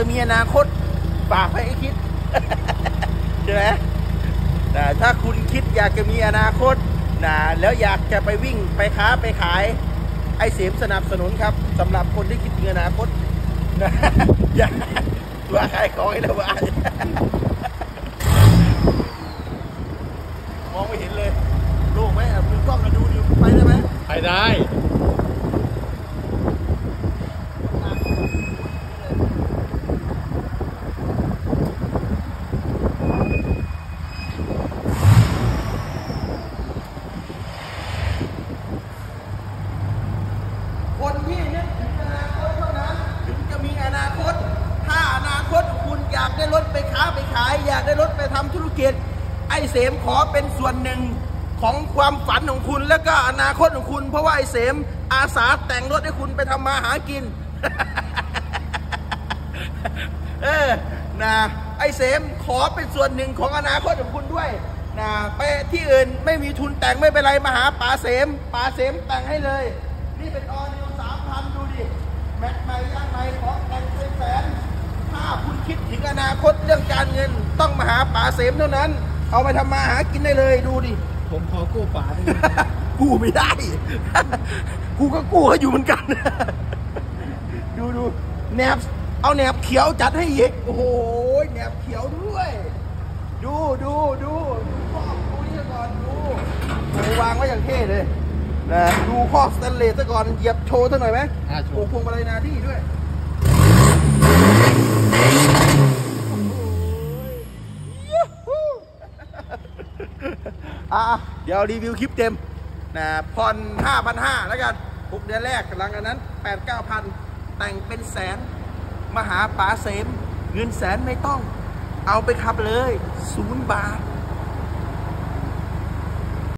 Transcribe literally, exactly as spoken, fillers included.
จะมีอนาคตฝากให้คิดใช่ไหมนะถ้าคุณคิดอยากจะมีอนาคตนะแล้วอยากจะไปวิ่งไปค้าไปขายไอเสมสนับสนุนครับสำหรับคนที่คิดถึงอนาคตนะอย่าว่าขายของให้ระบายมองไม่เห็นเลยโล่งไหมมือกล้องมาดูดิไปได้ไหมไปได้คนที่นึกถึงอนาคตเท่านั้นถึงจะมีอนาคตถ้าอนาคตคุณอยากได้รถไปค้าไปขายอยากได้รถไปทำธุรกิจไอ้เสมขอเป็นส่วนหนึ่งของความฝันของคุณและก็อนาคตของคุณเพราะว่าไอ้เสมอาสาแต่งรถให้คุณไปทำมาหากิน เออนะไอ้เสมขอเป็นส่วนหนึ่งของอนาคตของคุณด้วยนะไปที่อื่นไม่มีทุนแต่งไม่เป็นไรมาหาป๋าเสมป๋าเสมแต่งให้เลยนี่เป็นออนิวสามพันดูดิแม็กใหม่ย่างใหม่ของแต่งเป็นแสนถ้าคุณคิดถึงอนาคตเรื่องการเงินต้องมาหาป๋าเสมเท่านั้นเอาไปทำมาหากินได้เลยดูดิผมขอกู้ป๋าได้กู้ไม่ได้ กูก็กู้เขาอยู่เหมือนกัน ดูดูแนบเอาแนบเขียวจัดให้อีกโอ้โหแนบเขียวด้วยดูดูดูดูข้อดูนี่ก่อนดูโอ้วางไว้อย่างเท่เลยนะดูข้อสแตนเลสซะก่อนเหยียบโชว์ซะหน่อยไหมโอ้พวงมาลัยนาที่ด้วยอ่ะเดี๋ยวรีวิวคลิปเต็มนะผ่อนห้าพันห้าแล้วกันหกเดือนแรกหลังจากนั้นแปดเก้าพันแต่งเป็นแสนมาหาป๋าเสมเงินแสนไม่ต้องเอาไปขับเลยศูนย์บาท